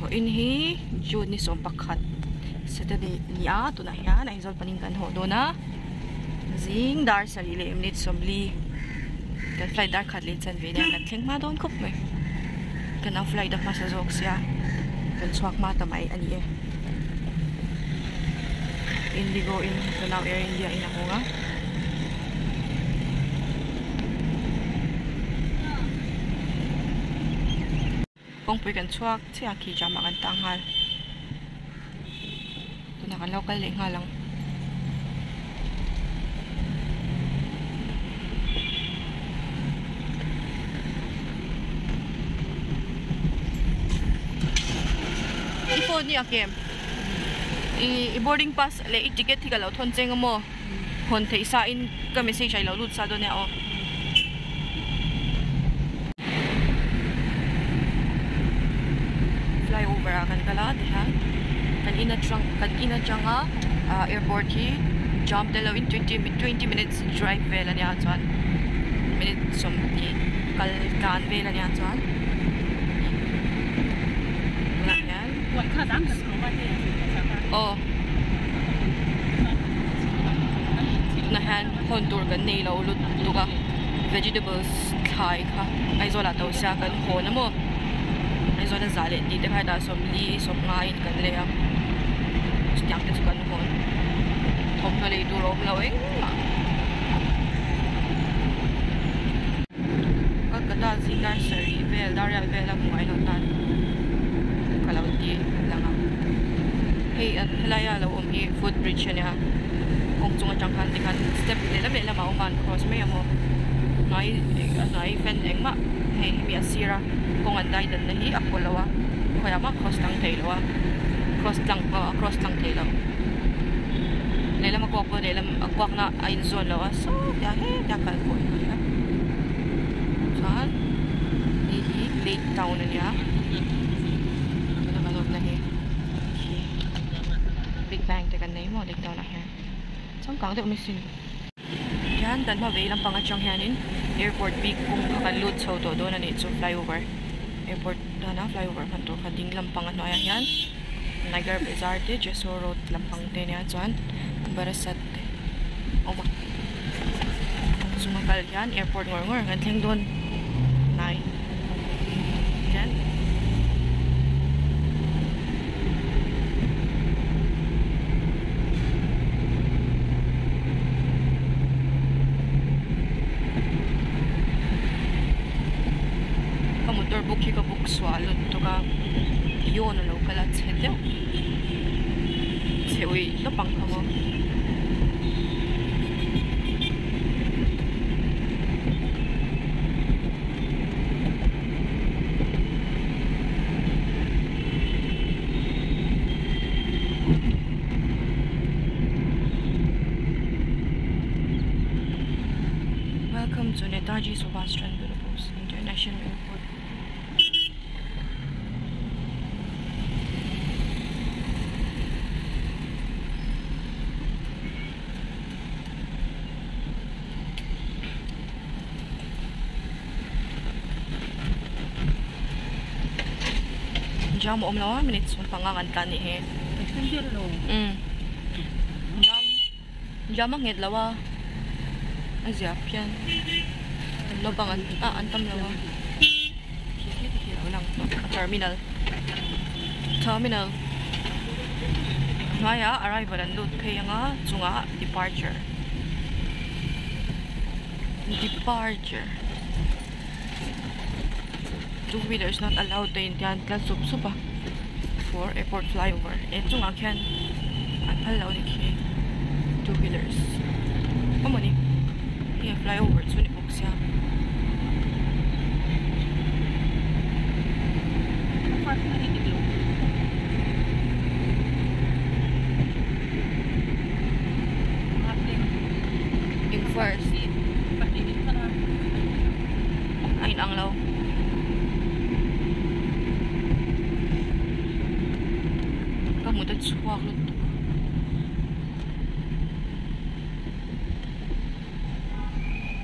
ko inhi June ni som pakhat Saturday niya to na yan Aizawl paningkan ho do na zing dar sarili minute somli kan flight dar khat le chan ve nya kan thleng ma don khop mai kan a flight da ma sa jok sia kan chhuak ma tamai ani e Indigo in Kanao Air India in ako nga kung pwede kan chhuak siya ki jama kan tanghal ito na kan local le nga lang i-phone niya Kim i-boarding pass le i-ticket hi ka lau thon cheng mo hon thei sa in ka message ai lau lut sa do ne o flyover kan kala de ha kan ina changa airport hi jump de lau in 20 minutes drive vela nya chuan minute som ki kal kan vela nya chuan na yan wan kha dang kan ko ba ne oh nahan kontur kan nei lo lut tuka vegetables khai kha Aizawl ataw sia kan ho na mo Aizawl na zale di te phai da somli som ngain kan le am stiang te kan ho thom na le du rom lo eng Kolkata zingar sari vel daria vel am ngai lo tan kalau di lang hey at halaya lo hi footbridge niya kung tunga jangkan dikan step le la mauman cross me amo nai fen engma hey mi asira kung andai dan nahi akolawa khoya ma cross lang thailawa cross lang thailaw lela ma ko lela akwak na Aizawl lawa so ya he ya kal ko ya san hi lake town niya Big Bang te kan nei mo dik daw na her sang kang te umisin yan dan ma ve lam pang achang hanin airport big kung kan lut so to do na ni so flyover airport na flyover kan to kading lam pang ano yan Niger Bazaar te Jeso Road lam pang te niya chuan barasat te oma sumakal yan airport ngor kan theng don nai yan motor book hi ka book swallow to ka yon lo kala chete chewi to pang kamo Welcome to Netaji Subhash Chandra Bose International Airport. Jam om lawa minutes pangangan ka ni he. Jam ngit lawa. Azia pian. Lo bangan antam lawa. Terminal. Naya arrival and lut kay nga chunga departure. Two-wheelers not allowed to Indian class suba for airport flyover. Ito nga kyan allow ni ki two-wheelers. Kamo ni iya flyover so ni book siya. In first ayin ang law. Kamutan suwak lang ito.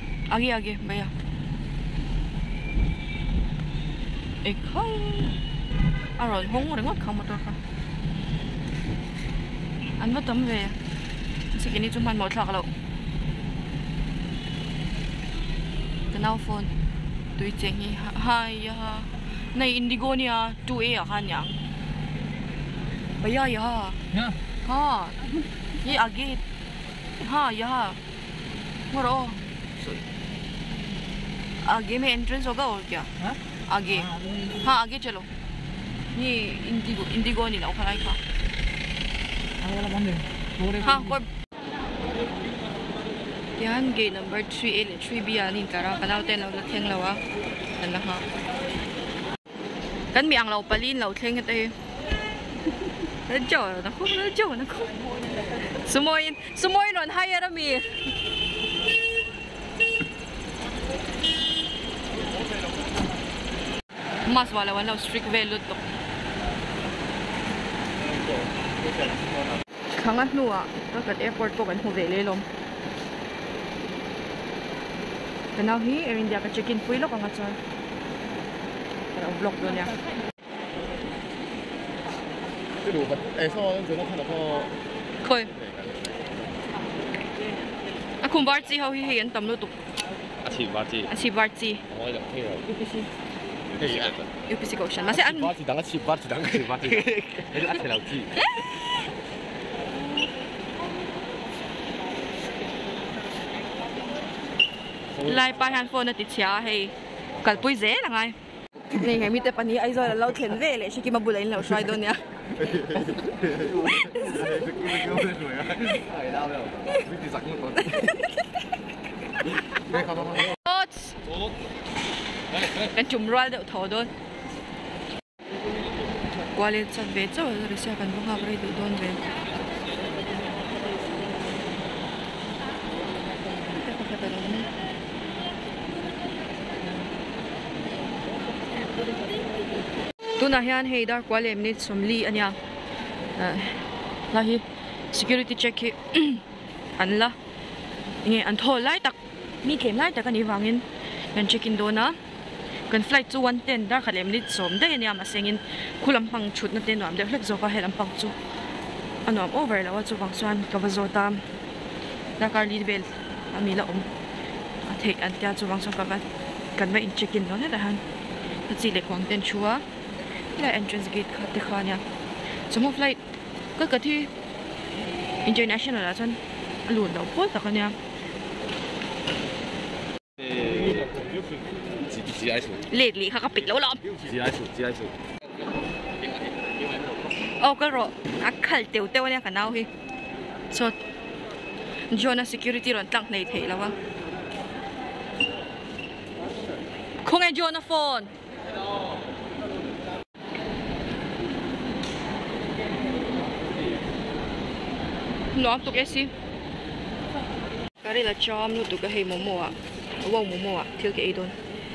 Agi, baya. Ikaw. rồi hông rồi ngót không motor ka anh mất tấm về sẽ cái này chúng mình một thằng đâu cái nào phone tôi chỉnh hai này Indigo nia 2A kan yang bây giờ ha ये आगे हाँ यहाँ मरो आगे में एंट्रेंस होगा और क्या आगे हाँ आगे चलो ये इंडिगो नहीं लाओ खराई का हाँ कोई यहाँ गेट नंबर 3A 3B आनी करा बनाओ तेन लाओ लखेंग लावा तन्ना हाँ कन मियांग लाओ पलीन लाओ खेंग ते nó chờ nó không sumoy non hay ra mi mas wala wala strict velut to khangat nuwa rakat airport ko kan hu vele lom kanaw hi Air India ka check-in puilo ka nga char para block do niya cái đồ vật Aizawl nó看到個佢啊คุณบาร์จีเขาเห็นตำรวจตุกอาชีพบาร์จี我喺度聽啊 UPC 嗰陣嗱先บาร์จี等一次บาร์จี等一次บาร์จี你哋一齊留知ไล่ไปฮันโฟนติดเชื้อให้กัดปุ้ยเจ๊ยังไงนี่ไงมีแต่ปัญญาไอ้zoiเราเขียนเว่เลยชิคกี้มาบุญเลยเราช่วยโดนเนี่ยกันจุ่มรัวเดี๋ยวถอดโดนกว่าเลยจัดเวทเจ้าเราเสียกันพวกเขาไปดูโดนเวทตัวนั้นยันให้ดาร์กว่าเลยมันสมลีอันยังแล้วฮี security check อันละเนี่ยอันโทรไล่ตักมีเข็มไล่ตักกันอีกวางเงินกันเช็คอินโดนะกันไฟล์จูวันเต้นดาร์กเลยมันสมได้เนี่ยมาเสียงเงินคุณลำพังชุดนั่นเต้นหน่อยเดี๋ยวเล็กโจก็ให้ลำพังจูอันนั้นโอเวอร์แล้วว่าจูบางส่วนกับโจตามดาร์กลีดเบลมีละเทคอันเดียจูบางส่วนกับกันไม่อินเช็คอินโดนะแต่ฮันจีเล็กวางเต้นชัวและ entrance gate ค่ะที่ข้าเนี่ยสมมติ flight ก็เกิดที่ international แล้วฉันหลุดเราพูดแต่กันเนี่ยเลดลีค่ะก็ปิดแล้วหรอโอ้ก็รออักขัลเตียวเนี่ยกันเอาพี่สดจอนะ security รอนตั้งในเทแล้ววะคงไอจอนะโฟนน้องตุกเอซี่ก็ได้ละจอมลูกตุกก็ให้โมโม่อะว่าวโมโม่อะเที่ยวกับไอ้โดน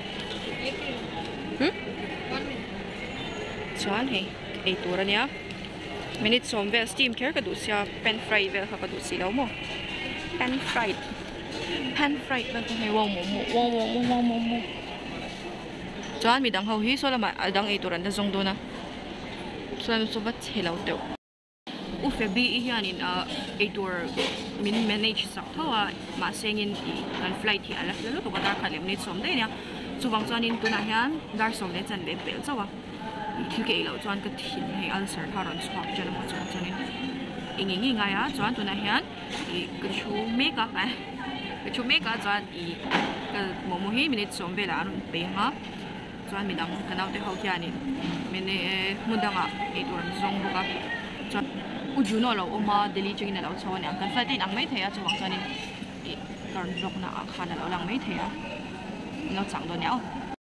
ช้อนให้ไอ้ตัวนี้มินิซอมเวลสตีมแค่กระดูกเสียเป็นฟรายเวลค่ะกระดูกสีแล้วโม่เป็นฟรายแล้วก็ให้ว่าวโมโม่ว่าวโมโม่ช้อนมีดังเขาฮีส่วนละมาดังไอ้ตัวนั้นจะทรงโดนนะส่วนสุบัติให้เราเดียวอุฟบีอีกอย่างนึงไอตัวมิน manage สักเท่าว่ามาเซ็งอินการไฟล์ที่อะไรแล้วตัวก็ได้ขัดเลี้ยงนิดสมได้เนี่ยจูบางส่วนนี้ตัวนั้นยันได้สมได้จันเด็ดเปล่าจ้าวะที่เกี่ยวกับส่วนก็ทิ้งให้อัลเซอร์ทารอนสวอปจะนำมาส่วนนี้อีกอย่างง่ายอ่ะส่วนตัวนั้นยันอีกชูเมกะไงกชูเมกะส่วนอีกโมโมฮีมินิสมเวลารุ่นเปย์ฮะส่วนมีดังกันเอาแต่เขาแค่นี้มินมุดังอ่ะไอตัวนั้นซงบุกอ่ะอุจุนเราออกมาเดลิจิกินเราชาวเนี่ยกันไฟที่หลังไม่เทียจะหวังจะนี่การลงหน้าอาคารเราหลังไม่เทียเราสั่งตัวเนี้ย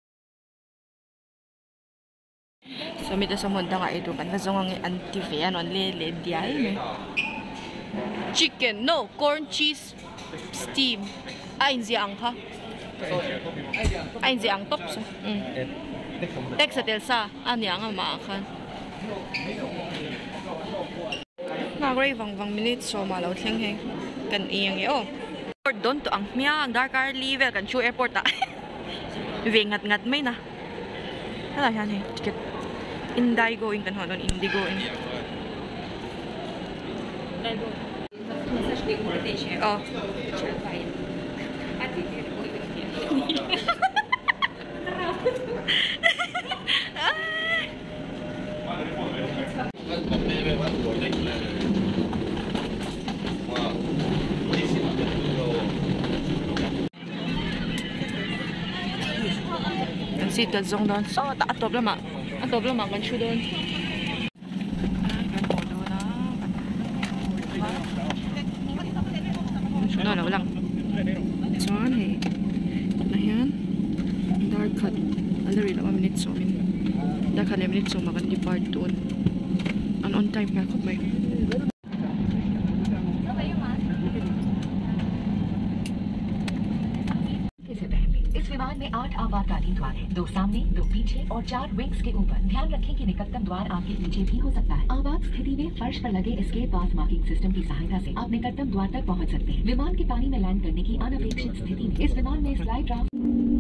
สมัยแต่สมุนดังไอ้ตัวกันก็จะงงอันติเฟียนอนเล่เดียร์chicken no corn cheese steam ไอ้เสียงค่ะไอ้เสียงต๊อบสิเด็กสเตลซ่าอันนี้อ่ะมาค่ะมาเรียวังมินิทโซมาเราเที่ยงกันเองโอ้โดนตัวอังเมียดาร์การลีเวลกันชูแอร์พอร์ตอะเวงัดไม่นะอะไรกันเอง Indigo in kan hodon indigo in. Oh. Kan si ta zong don so ta atop lama kan chu don. Đó là lang. Chuan he. Na hian. Dark cut. Already la minute so min. Dark cut minute so makan depart doon. On time nga ko may. इस विमान में 8 आपातकालीन द्वार हैं, 2 सामने, 2 पीछे और 4 विंग्स के ऊपर। ध्यान रखें कि निकटतम द्वार आपके पीछे भी हो सकता है। आपात स्थिति में फर्श पर लगे एस्केप पाथ मार्किंग सिस्टम की सहायता से आप निकटतम द्वार तक पहुंच सकते हैं। विमान के पानी में लैंड करने की अनपेक्षित स्थिति में इस विमान में slide draft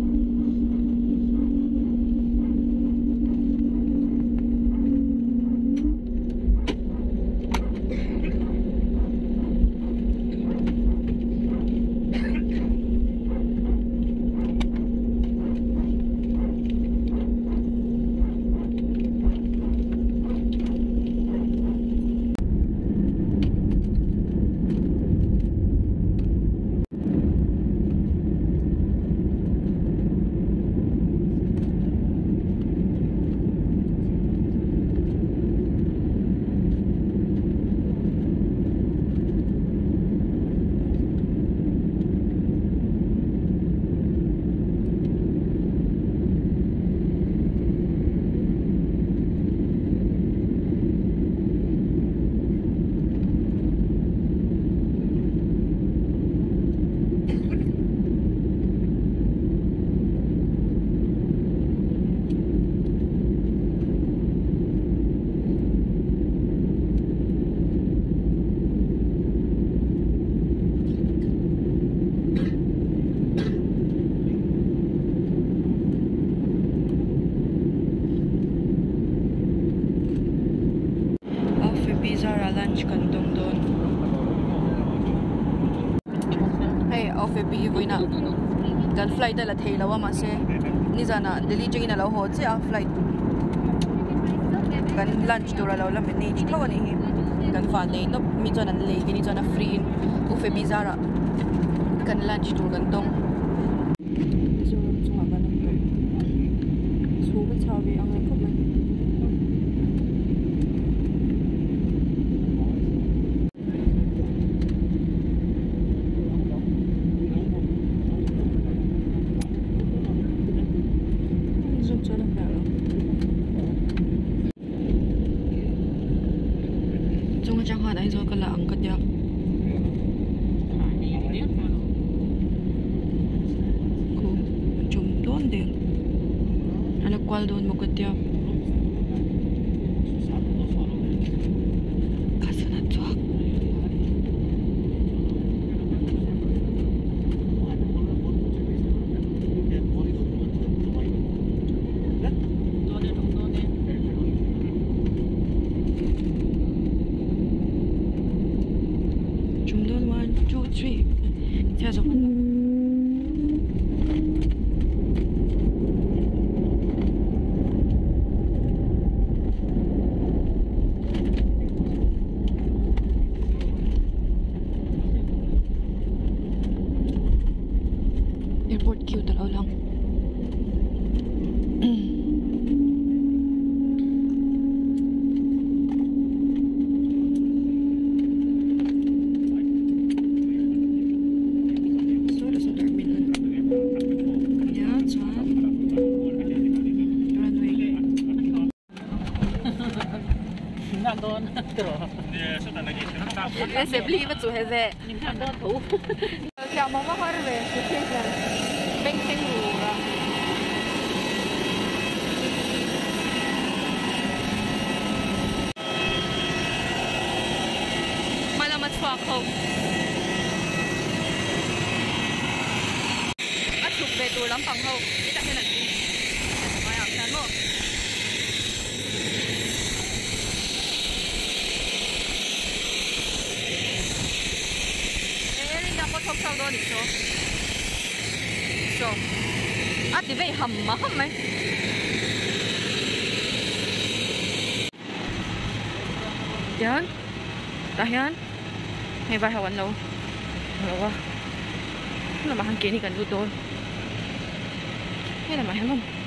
Mizoram lunch kan dong don. Hey, off a bee we na. Kan flight la thei lawa ma se. Ni jana Delhi jing na lo ho che a flight. Kan lunch dura lo la ni chi lo ni hi. Kan fa nei no mi jana le ni jana free off a Mizoram. Kan lunch dur kan dong. Mizoram chunga kan dong. Chu ba chawi ang ko ma. Chúng chẳng hạn Aizawl cái là ăn cái gì? Cô chúng đón đi. Anh là qual đón một cái gì? Casa na tua. Theo dõi airport queue talaw lang. Se bli va zu heze. Siamo a farve, ben sicura. Malamat fa ako. At sukbe tulang panghaw. Kita ka nagdi. At maya, saan mo? khóc sau đó đi so thì vậy hầm mà hầm mấy Yan Tahan May vai hawan lo Halawa Ano naman kini kan dudon Yan naman